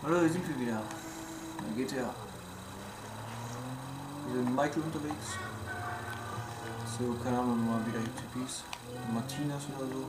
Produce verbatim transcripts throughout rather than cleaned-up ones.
Hallo, da sind wir wieder. Dann G T A. Wir sind mit Michael unterwegs. So, keine Ahnung, mal wieder T Ps. Martinas oder so.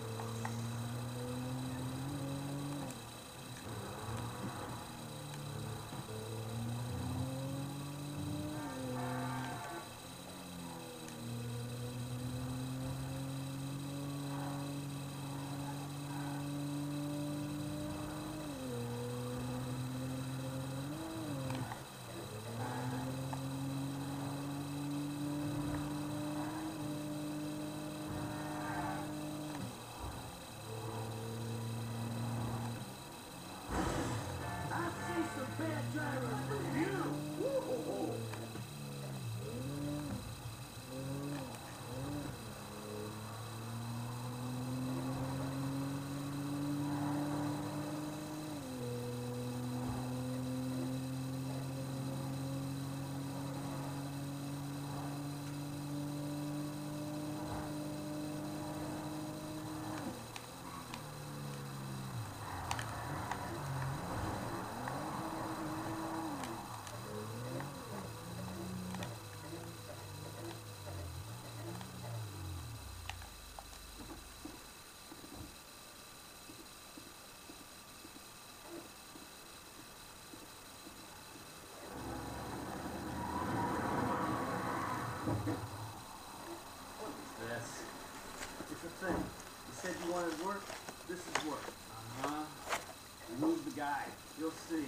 This. It's a thing. You said you wanted work. This is work. Uh-huh. And who's the guy? You'll see.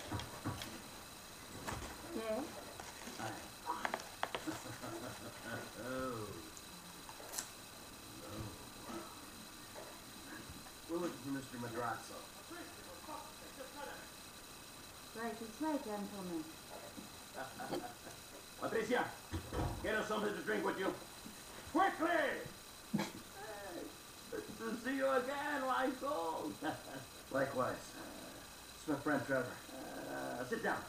Yeah? Hi. oh. oh. We're looking for Mister Madrazo. Right this way, gentlemen. Patricia, get us something to drink with you. Quickly! Hey, good to see you again, Michael. Likewise. Uh, it's my friend Trevor. Uh, sit down.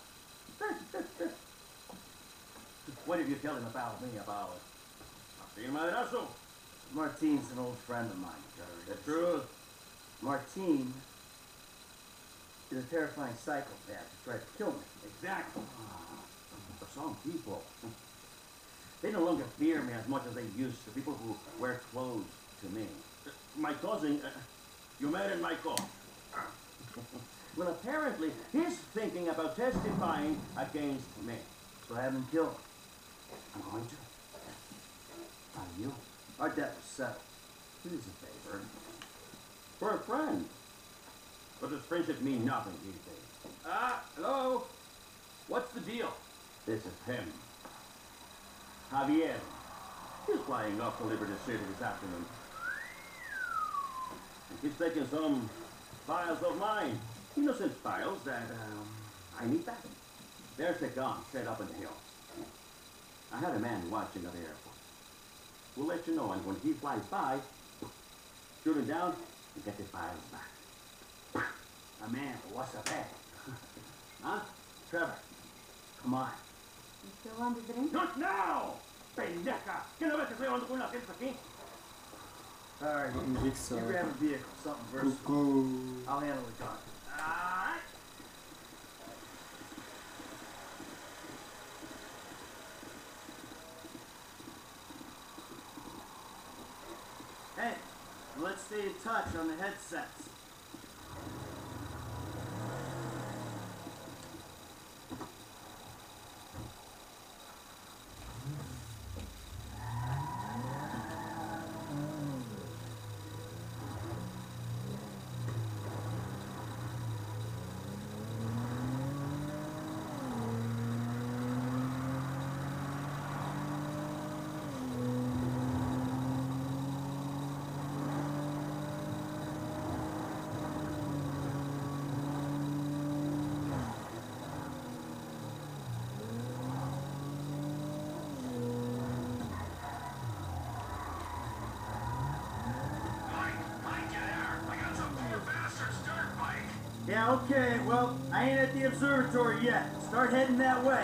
What did you tell him about me, about Martin Madrazo? Martin's an old friend of mine, Trevor. The truth. Martin is a terrifying psychopath who tried to kill me. Exactly. For some people, they no longer fear me as much as they used to. People who wear clothes to me. My cousin, uh, you married my cousin. Well, apparently, he's thinking about testifying against me. So I have him killed. I'm going to. Not you. Our debt was settled. It is a favor. For a friend. But does friendship mean nothing these days? Ah, hello? What's the deal? This is him. Javier. He's flying up to Liberty City this afternoon. And he's taking some files of mine. Innocent files that, um, I need back. There's the gun set up in the hills. I had a man watching at the airport. We'll let you know, and when he flies by, shoot him down and get the files back. A man, what's a bag? Huh? Trevor, come on. You still want to drink? Not now! Pendeja! ¿Qué no ves que estoy hablando con una gente aquí? Alright, you, you grab a vehicle, something versatile. I'll handle the car. Alright. Hey, let's stay in touch on the headsets. Yeah, okay, well, I ain't at the observatory yet. Start heading that way.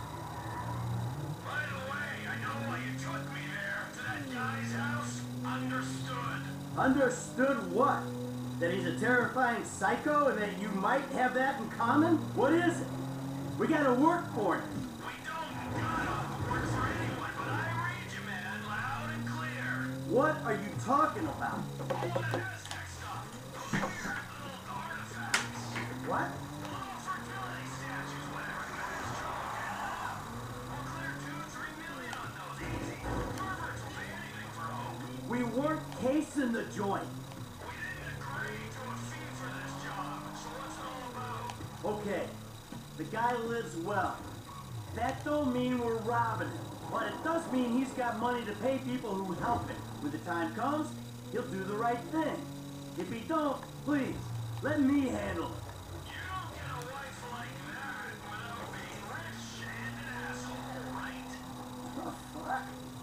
By the way, I know why you took me there, to that guy's house. Understood. Understood what? That he's a terrifying psycho and that you might have that in common? What is it? We gotta work for it. We don't gotta work for anyone, but I read you, man, loud and clear. What are you talking about? All that Aztec stuff. Those weird little artifacts. What? Little fertility statues, whatever you guys chalk it up. We'll clear two, three million on those easy. Perverts will pay anything for hope. We weren't casing the joint. We didn't agree to a fee for this job, so what's it all about? Okay, the guy lives well. That don't mean we're robbing him, but it does mean he's got money to pay people who help him. When the time comes, he'll do the right thing. If he don't, please, let me handle it. You don't get a wife like that without being rich and an asshole, right? Oh, fuck.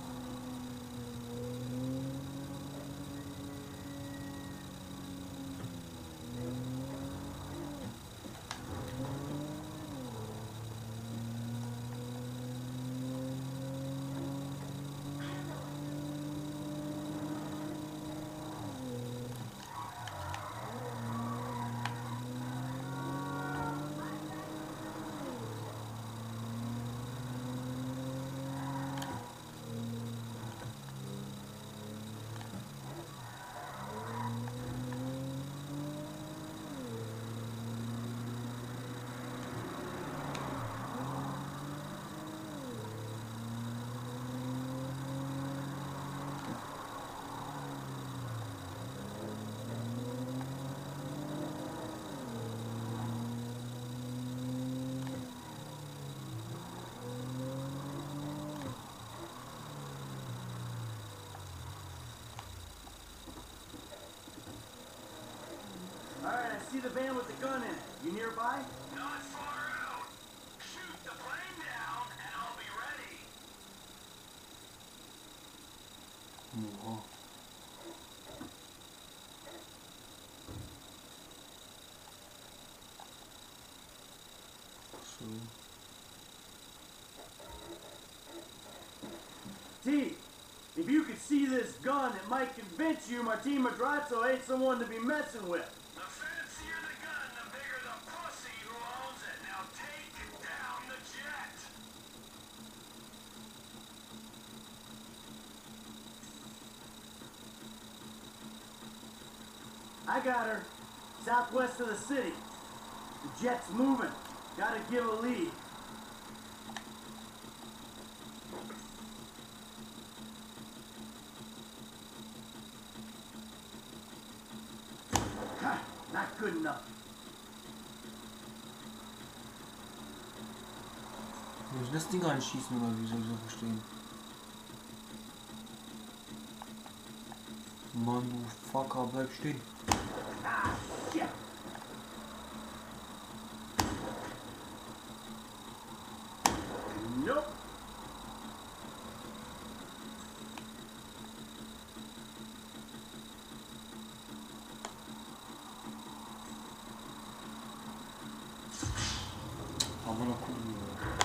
Alright, I see the van with the gun in it. You nearby? Not far out. Shoot the plane down, and I'll be ready. Oha. So. T, if you could see this gun, it might convince you Martin Madrazo ain't someone to be messing with. The fancier the gun, the bigger the pussy who owns it. Now take down the jet. I got her. Southwest of the city. The jet's moving. Gotta give a lead. Ha, not good enough. Muss ich das Ding anschießen oder wie soll ich das verstehen? Mann, du Fucker, bleib stehen. Ah, shit. Nope. Aber noch gucken.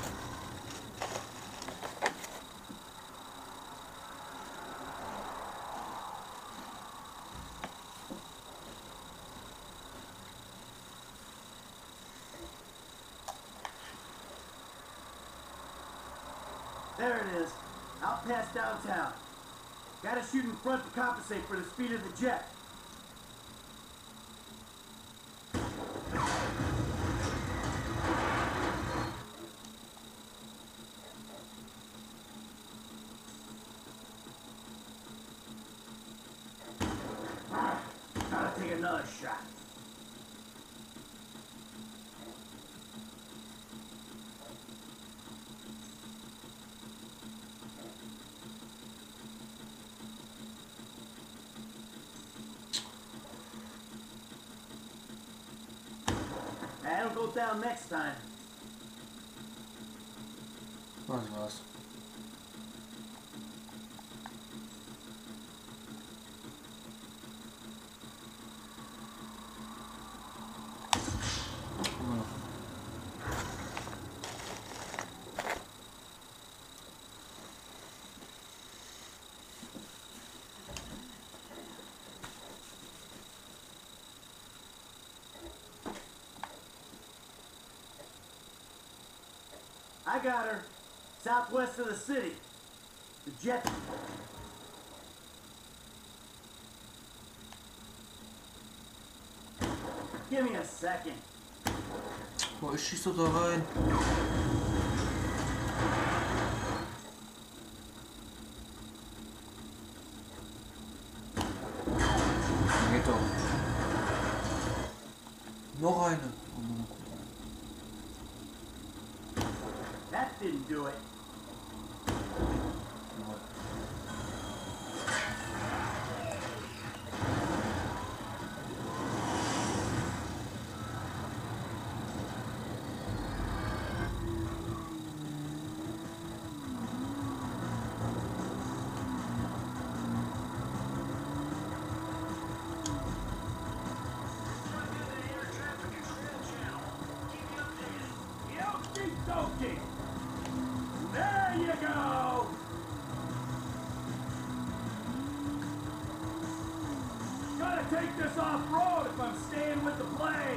There it is. Out past downtown. Gotta shoot in front to compensate for the speed of the jet. Ah, gotta take another shot. That'll go down next time. Was war's? Immer noch. I got her. Southwest of the city. The jet. Give me a second. Boah, ich schieß doch da rein. Geht doch. Noch eine. Oh, That didn't do it. Okie There you go! Gotta take this off-road if I'm staying with the play.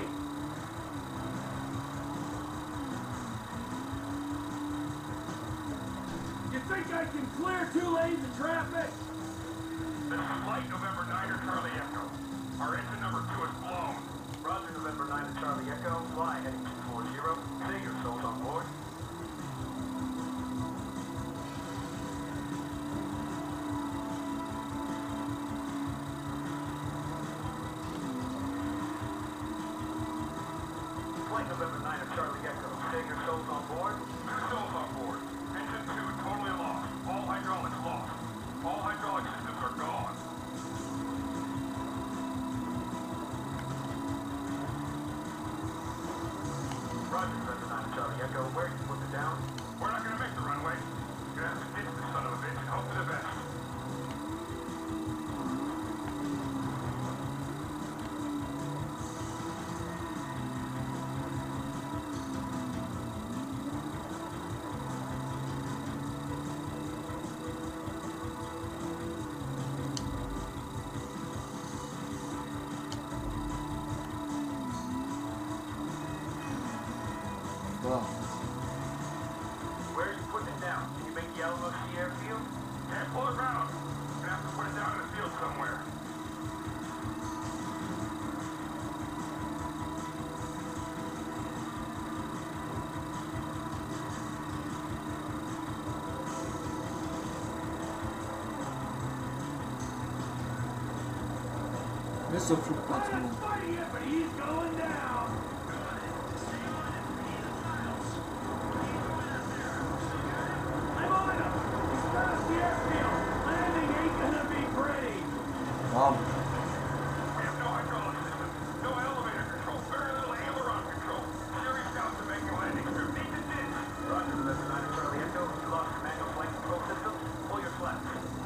You think I can clear two lanes of traffic? This is Flight November niner Charlie Echo. Our engine number two is blown. Roger, November niner Charlie Echo. Fly heading two four zero. Say your souls on board. Flight November niner Charlie Echo. Say your souls on board. Two souls on board. Engine two totally lost. All hydraulics lost. All hydraulic systems are gone. Roger, November niner Charlie Echo. Where you put it down? We're not gonna make the runway. We're gonna have to ditch this son of a bitch and hope for the best. Wow. Where are you putting it down? Can you make the Alamo Sea airfield? Can't pull it around. We're gonna have to put it down in the field somewhere. Mister Flugplatz. I'm not fighting it, but he's going down. I'm on him. He's past the airfield. Landing ain't gonna be pretty. Wow. We have no hydraulic system, no elevator control, very little aileron control. Serious doubts of making landing strip. Need to ditch. Roger, November niner Charlie Echo. You lost your manual flight control system. Pull your flaps.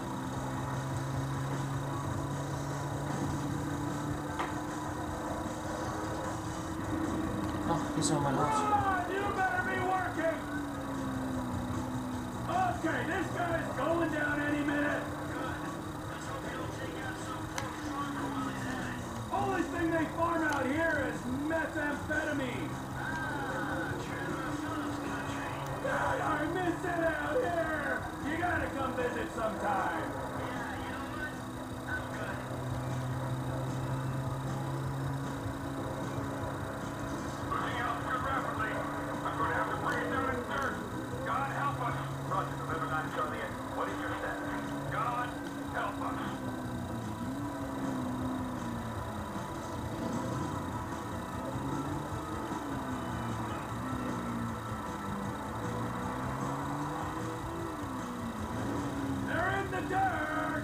Ach, hier ist noch mein Haus. Come on, you better be working. Okay, this guy's going down any minute. Only thing they farm out here is methamphetamine. God, I miss it out here. You gotta come visit sometime. Losing altitude rapidly. I'm going to have to bring it down in dirt. God help us. Roger, November niner Charlie Echo. What is your status? God help us. They're in the dirt.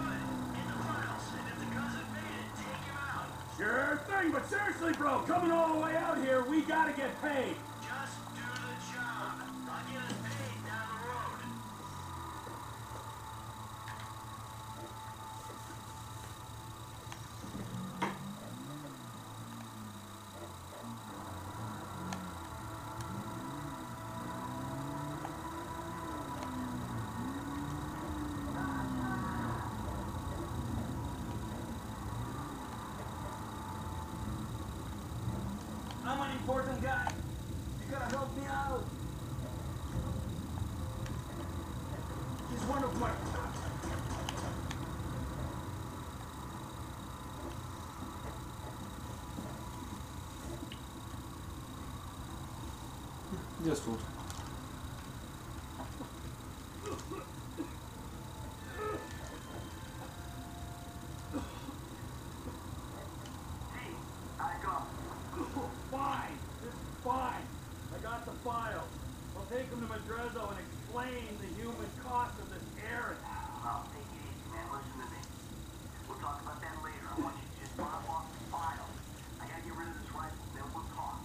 Sure thing, but seriously, bro, coming all the way out here, we gotta get paid. Just do the job. I'll get us paid down the road. I'm an important guy. You gotta help me out. He's one of my... Der ist tot. Hey, I got. Fine. This is fine. I got the files. I'll take them to Madrezzo and explain the human cost of this errand. I'll take it easy, man. Listen to me. We'll talk about that later. I want you to just drop off the files. I gotta get rid of this rifle, then we'll talk.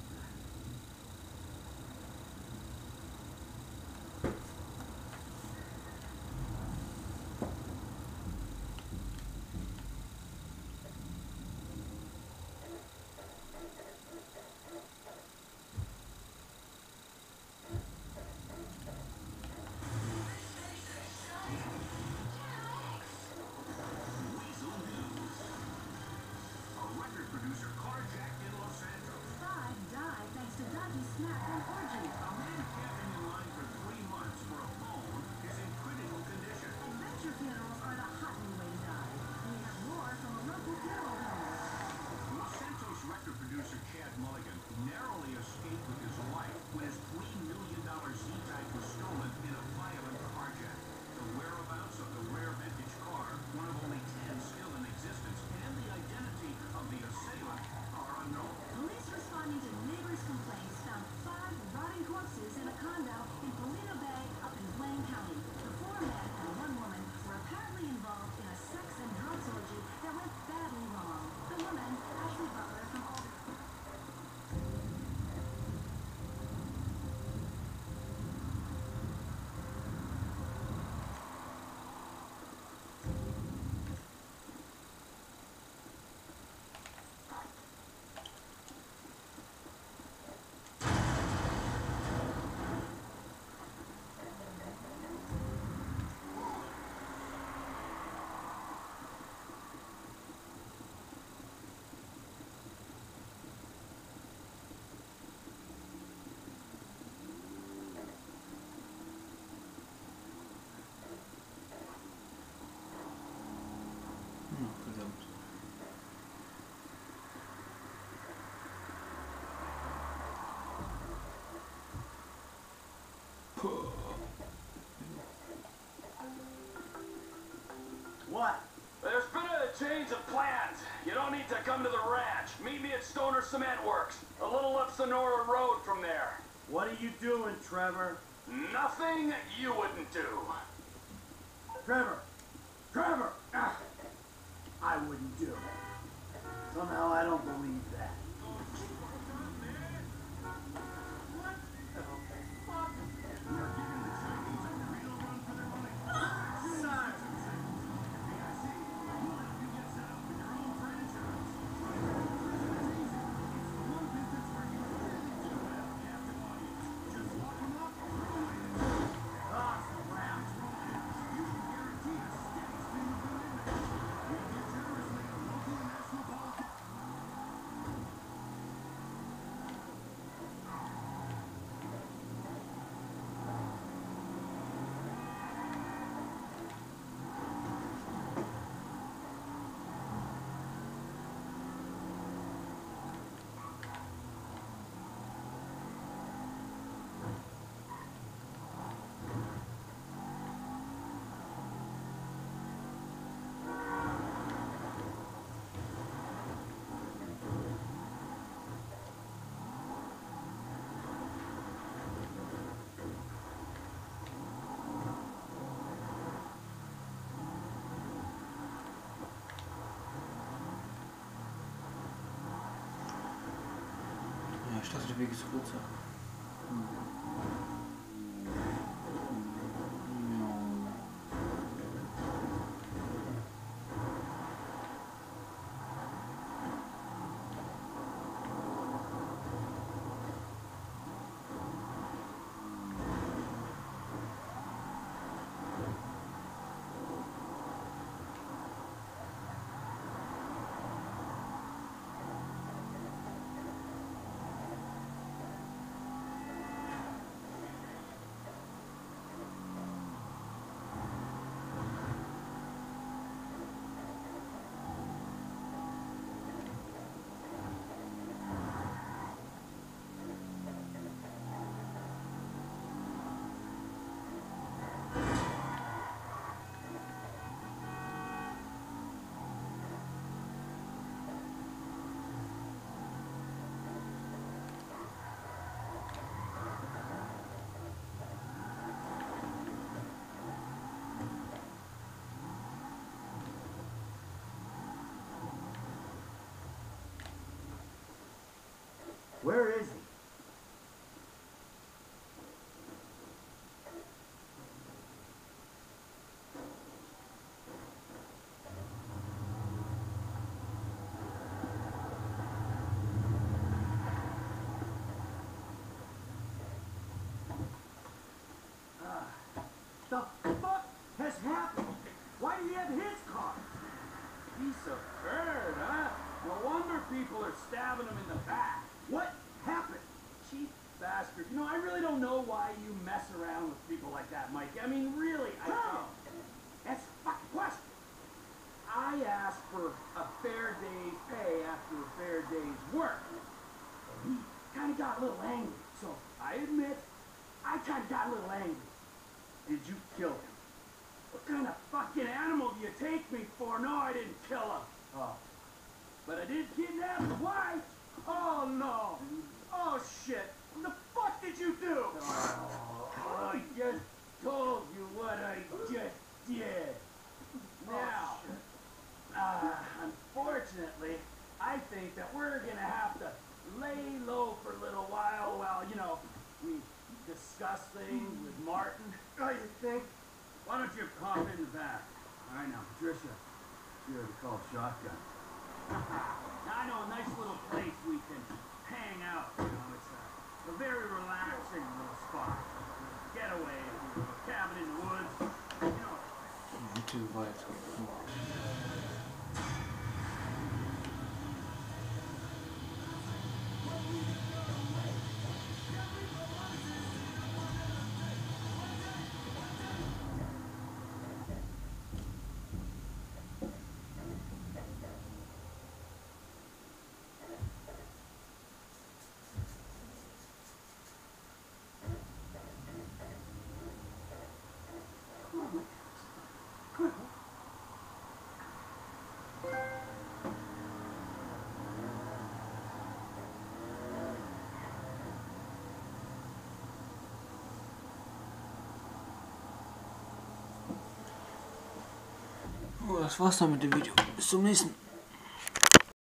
What? There's been a change of plans. You don't need to come to the ranch. Meet me at Stoner Cement Works, a little up Sonora Road from there. What are you doing, Trevor? Nothing you wouldn't do. Trevor! Trevor! Ah, I wouldn't do it. Somehow I don't believe that. Ja, ich dachte, der Weg ist kürzer. Hm. Where is he? The fuck has happened? Why do you have his car? Piece of bird, huh? No wonder people are stabbing him in the back. What happened? Cheap bastard. You know, I really don't know why you mess around with people like that, Mike. I mean, really, I How? don't. That's a fucking question. I asked for a fair day's pay after a fair day's work. He kind of got a little angry. So, I admit, I kind of got a little angry. did you kill him? What kind of fucking animal do you take me for? No, I didn't kill him. Oh. But I did kidnap his wife. Oh, no. Oh, shit. What the fuck did you do? Oh, I just told you what I just did. Now, uh, unfortunately, I think that we're gonna have to lay low for a little while while, you know, we discuss things with Martin. Oh, you think? Why don't you pop in the back? All right, now, Patricia, she already called shotgun. Now, I know a nice little place we can hang out, you know, it's a, a very relaxing little spot. Getaway, you know, a cabin in the woods, you know. YouTube vibes. Come on. Oh, das war's dann mit dem Video. Bis zum nächsten.